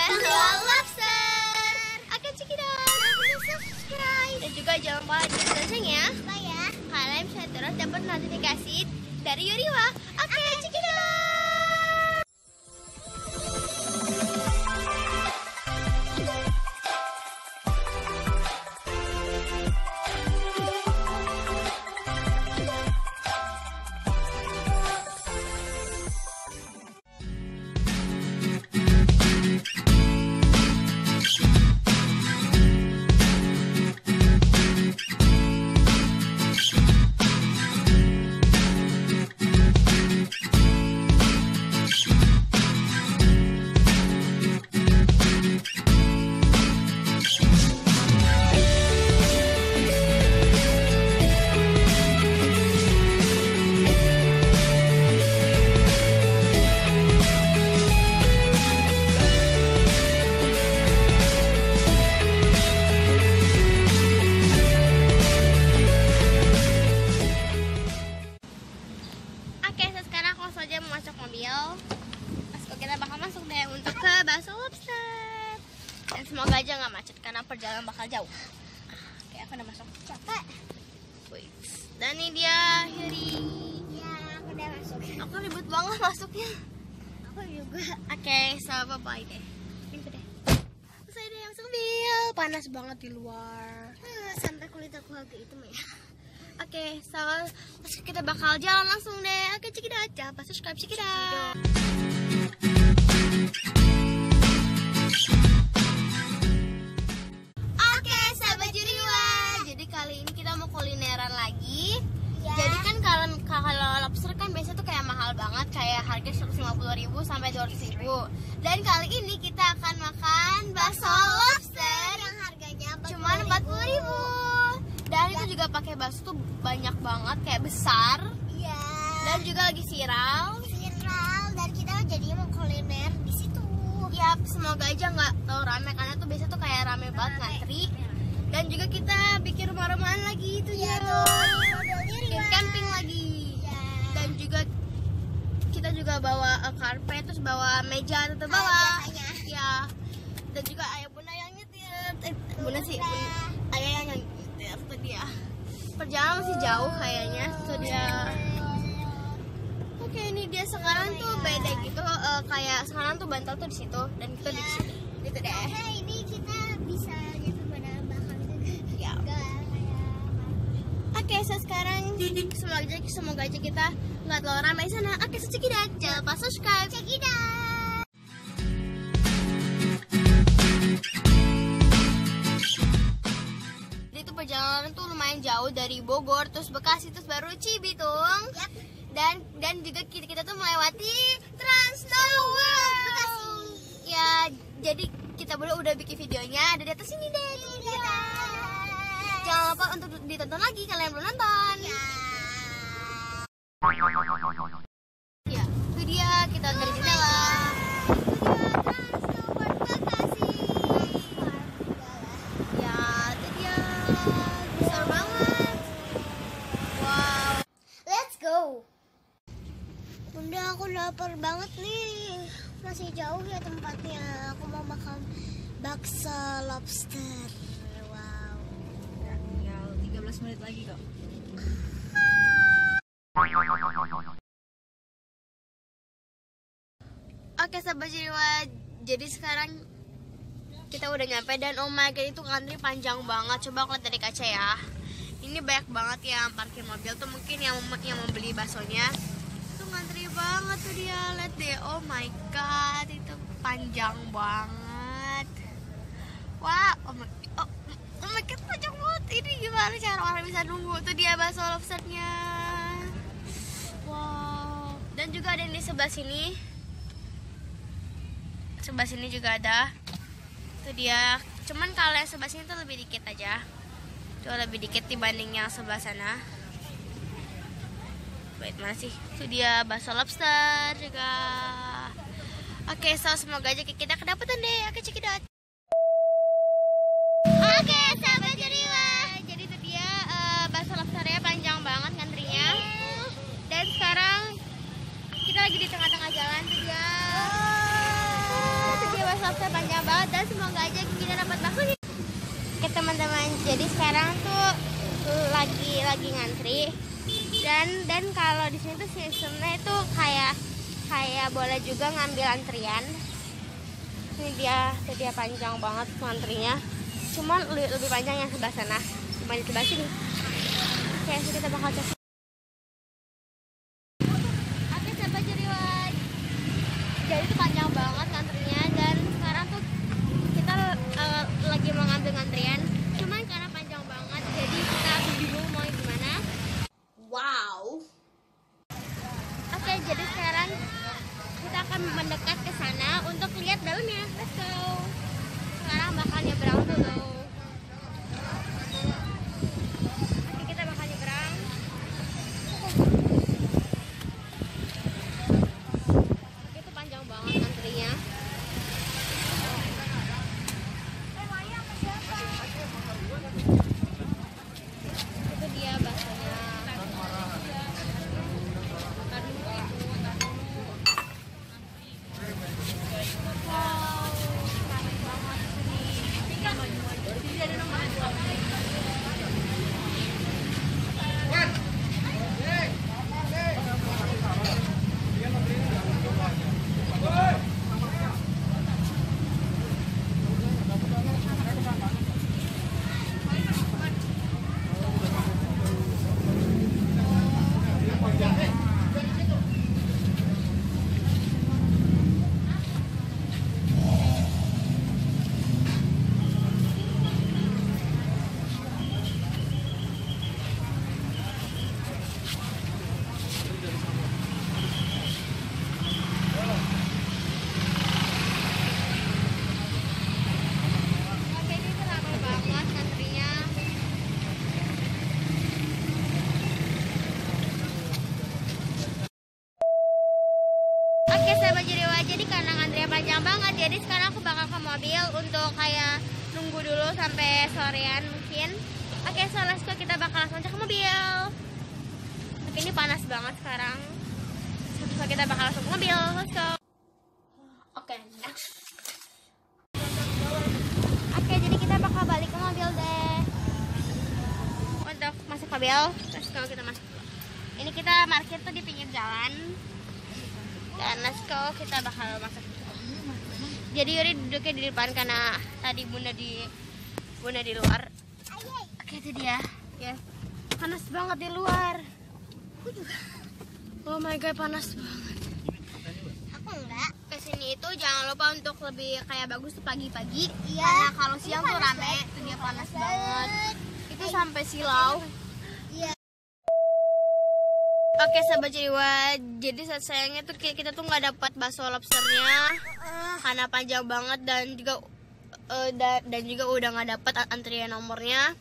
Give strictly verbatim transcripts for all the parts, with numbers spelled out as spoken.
Bakso Lobster. Oke, check it out. Subscribe. Dan juga jangan lupa di lonceng ya. Supaya kalian bisa terus dapat notifikasi dari Yuriwa. Oke, check it out. Kita bakal masuk deh untuk ke Bakso Lobster. Dan semoga aja nggak macet karena perjalanan bakal jauh. Oke, aku udah masuk. Capek. Wait. Dan ini dia Yuri. Ya, aku udah masuk. Aku ribet banget masuknya. Aku juga. Oke, so bye bye deh. Pintu deh. Saya deh masuk mobil. Panas banget di luar. Ah, sampai kulit aku agak hitam ya. Oke, so kita bakal jalan langsung deh. Oke, check it out. Jangan lupa subscribe, check it out. Oke, sahabat Yuriwa. Jadi kali ini kita mau kulineran lagi. Ya. Jadi kan kalau kalau lobster kan biasanya tuh kayak mahal banget, kayak harga seratus lima puluh ribu sampai dua ratus ribu. Dan kali ini kita akan makan bakso lobster yang harganya cuma empat puluh ribu. Dan itu juga pakai bakso tuh banyak banget, kayak besar. Iya. Dan juga lagi viral. Viral dan kita jadi mau kuliner di situ. Ya, semoga aja nggak terlalu rame karena tuh biasa tuh kayak rame banget ngantri. Dan juga kita bikin rumah-rumahan lagi itu Iya ya. dong. Bikin camping lagi. Ya. Dan juga kita juga bawa uh, karpet, terus bawa meja tetap bawa. Ah, biasanya. Ya. Dan juga ayah bunda yang nyetir. Eh, bunda sih, bunda. Ayah yang nyetir itu dia. Perjalanan masih jauh kayaknya. Itu dia. Oke, ini dia sekarang tuh beda gitu, uh, kayak sekarang tuh bantal tuh di situ dan kita di sini. Gitu deh. Nah, ini kita bisa nyatu pada bakal juga. Ya. Oke, so sekarang semoga aja semoga aja kita nggak terlalu ramai di sana. Oke, so check it out. Jangan lupa subscribe. Check it out. Jadi itu perjalanan tuh lumayan jauh dari Bogor, terus Bekasi, terus baru Cibitung. Yap. Dan dan juga kita, kita tuh melewati Trans Snow World Bekasi. Ya, jadi kita berdua udah bikin videonya, ada di atas sini deh. Ini dia. Jangan lupa untuk ditonton lagi kalian belum nonton. Ya. Ya, itu dia kita dari jendela. Ya, itu dia. Besar banget. Wow. Let's go. Bunda, aku lapar banget nih. Masih jauh ya tempatnya. Aku mau makan bakso lobster. Wow. Tinggal tiga belas menit lagi kok. Oke, sahabat Jiwa. Jadi sekarang kita udah nyampe dan oh my god, itu ngantri panjang banget. Coba aku lihat dari kaca ya. Ini banyak banget yang parkir mobil tuh, mungkin yang yang mau beli baksonya. Tuh ngantri banget tuh dia. Lihat deh. Oh my god, itu panjang banget. Wah, oh my, oh, oh my god, panjang banget. Ini gimana cara orang bisa nunggu? Tuh dia bakso lobsternya. Wow. Dan juga ada yang di sebelah sini. Sebelah sini juga ada. Itu dia. Cuman kalau yang sebelah sini tuh lebih dikit aja. Itu lebih dikit dibanding yang sebelah sana. Wait, mana sih? Itu dia bakso lobster juga. Oke, so semoga aja kita kedapatan deh. Oke, check it out. Oke, sahabat Yuriwa. Jadi itu dia uh, bakso lobsternya panjang banget ngantrinya. Dan sekarang kita lagi di tengah-tengah jalan tuh dia. Itu dia bakso lobster panjang. panjang banget dan semoga aja kita dapat baksonya. Oke teman-teman, jadi sekarang tuh lagi lagi ngantri dan dan kalau di sini tuh sistemnya itu kayak kayak boleh juga ngambil antrian. Ini dia, ini dia panjang banget ngantrinya. Cuman lebih, lebih panjang yang sebelah sana, cuma di sebelah sini. Oke, so kita bakal coba. Oke, sahabat Jeriwan. Jadi itu panjang banget ngantrinya dan sekarang tuh kita uh, lagi mau ngambil antrian. Cuman karena panjang banget, jadi kita bingung mau gimana. Wow. Oke, jadi sekarang kita akan mendekat ke sana untuk lihat daunnya. Let's go. Sekarang bakal nyebrang dulu. Oke, kita bakal nyebrang. Oke, itu panjang banget antrinya. Itu dia baksonya. Oke sahabat Jeriwa, jadi karena antrian panjang banget, jadi sekarang aku bakal ke mobil untuk kayak nunggu dulu sampai sorean mungkin. Oke, so let's go, kita bakal langsung ke mobil. Oke, ini panas banget sekarang, so kita bakal langsung ke mobil, let's go. Oke, next. Oke, jadi kita bakal balik ke mobil deh. Untuk masuk mobil, let's go, kita masuk. Ini kita parkir tuh di pinggir jalan. Dan let's go, kita bakal masuk. Jadi Yuri duduknya di depan karena tadi bunda di bunda di luar. Oke, itu dia. Ya, panas banget di luar. Oh my god, panas banget. Aku enggak. Kesini itu jangan lupa untuk lebih kayak bagus tuh pagi-pagi. Iya. Karena kalau siang tuh Panas rame, banget. itu dia panas banget. Itu sampai silau. Iya. Oke sahabat Jeriwa, jadi saat sayangnya tuh kita tuh nggak dapat bakso lobsternya karena panjang banget dan juga uh, da, dan juga udah nggak dapat antrian nomornya.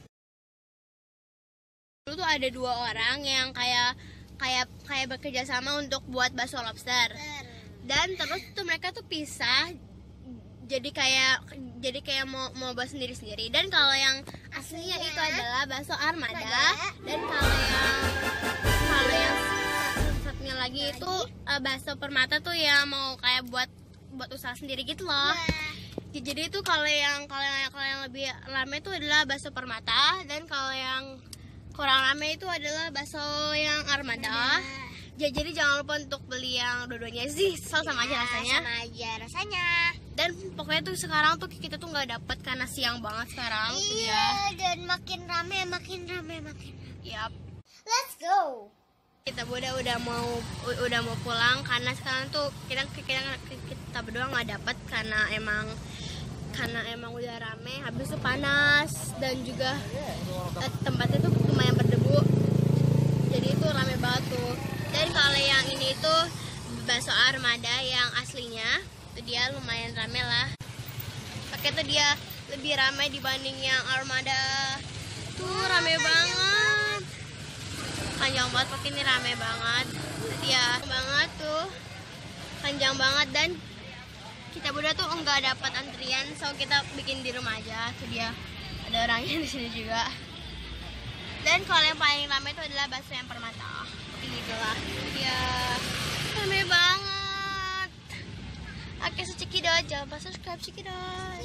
Dulu tuh ada dua orang yang kayak kayak kayak bekerja sama untuk buat bakso lobster dan terus tuh mereka tuh pisah jadi kayak jadi kayak mau mau buat sendiri sendiri. Dan kalau yang aslinya itu adalah bakso armada dan kalau yang kalau yang satunya lagi itu uh, bakso permata tuh yang mau kayak buat buat usaha sendiri gitu loh. Ya, jadi itu kalau yang kalau yang kalau yang lebih rame itu adalah bakso permata dan kalau yang kurang rame itu adalah bakso yang armada. Ya, jadi jangan lupa untuk beli yang dua-duanya sih, soal sama aja rasanya. Sama aja rasanya. Dan pokoknya tuh sekarang tuh kita tuh nggak dapat karena siang banget sekarang. Iya, dan makin rame, makin rame, makin rame. Yap. Let's go. Kita udah udah mau udah mau pulang karena sekarang tuh kita kita kita berdua nggak dapat karena emang karena emang udah rame, habis itu panas dan juga eh, tempatnya tuh lumayan berdebu. Jadi itu rame banget tuh. Dan kalau yang ini tuh bakso armada yang aslinya itu dia lumayan rame lah. Pakai tuh dia lebih ramai dibanding yang armada. Tuh rame banget. Panjang banget, pakai ini rame banget. Dia banget tuh, panjang banget dan kita berdua tuh enggak dapat antrian, so kita bikin di rumah aja. Tuh dia ada orangnya di sini juga. Dan kalau yang paling rame itu adalah bakso yang permata. Ini itulah dia rame banget. Oke, so cekidot, jangan lupa subscribe cekidot.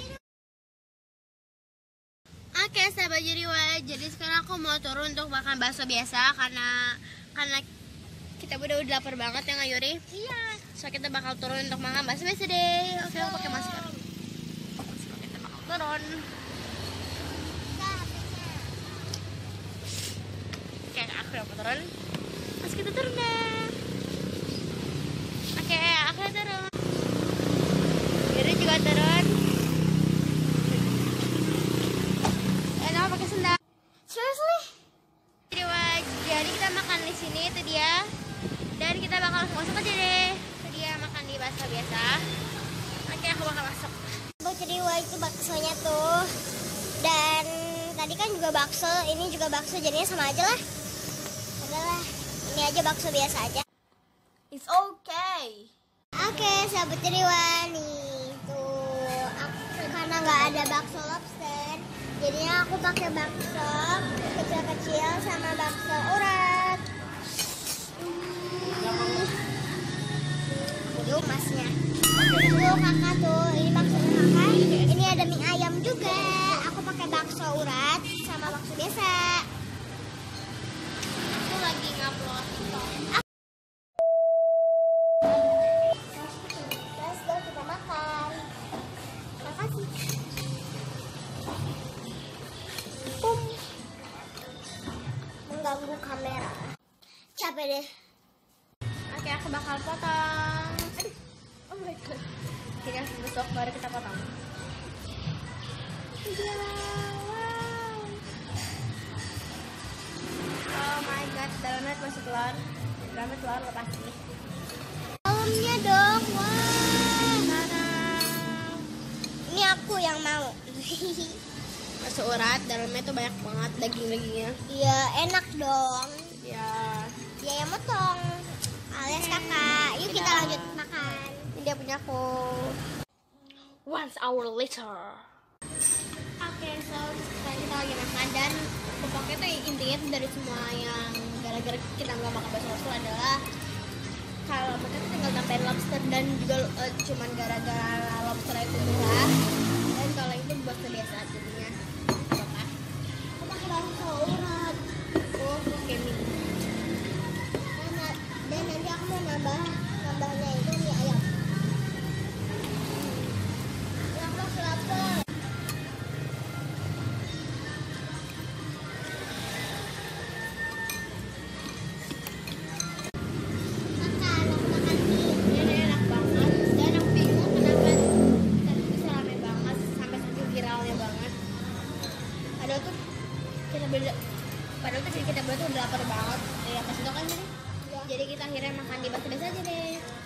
Oke, sahabat Jeriwa, jadi sekarang aku mau turun untuk makan bakso biasa karena karena kita udah udah lapar banget ya nggak Yuri? Iya. So kita bakal turun untuk makan bakso biasa deh. Oke, aku pakai masker. So, kita bakal turun. Oke, aku udah mau turun. Terus kita turun deh. Oke, aku udah turun. Yuri juga turun. Enak pakai sendal. Seriously? Jadi kita makan di sini itu dia. Dan kita bakal langsung masuk aja deh. Itu dia makan di bakso biasa. Oke, aku bakal masuk. Sahabat Jeriwa, itu baksonya tuh. Dan tadi kan juga bakso, ini juga bakso, jadinya sama aja lah. Udahlah, ini aja bakso biasa aja. It's okay. Oke, sahabat Jeriwa, nih tuh aku, karena nggak ada bakso lobster, jadinya aku pakai bakso kecil-kecil sama bakso urat. Hmm. Yuk masnya. Tuh kakak tuh, ini baksonya kakak. Ini ada mie ayam juga. Aku pakai bakso urat sama bakso biasa. Aku lagi ngupload. Let's go, kita makan. Makasih. Pum. Mengganggu kamera. Capek deh. Oke, aku bakal potong. Aduh. Oh my god. Kita harus besok baru kita potong. Ya, wow. Oh my god, dalamnya masih telur. Dalamnya telur lepas nih. Dalamnya dong, wah. Tarang. Ini aku yang mau. Bakso urat, dalamnya tuh banyak banget daging-dagingnya. Iya, enak dong. Ya, Dia yang motong. Alias kakak. Yuk kita lanjut makan. ini dia punya aku. One hour later. Oke, so sekarang kita lagi makan dan pokoknya tuh intinya tuh dari semua yang gara-gara kita nggak makan bakso lobster adalah kalau mereka tuh tinggal tambahin lobster dan juga uh, cuman gara-gara lobster itu murah, dan kalau itu bakso biasa jadinya apa? Aku pakai bakso urat. Oh, oke mie. Dan, dan nanti aku mau nambah nambahnya itu mie ayam. Lapar, lapar. Makan, aku makan mie. Ini enak banget dan aku bingung kenapa tadi bisa rame banget sampai saking viralnya banget. Padahal tuh kita beda, padahal tuh kita berdua tuh udah lapar banget. Ya pas itu kan jadi, jadi kita akhirnya makan di bakso biasa aja deh.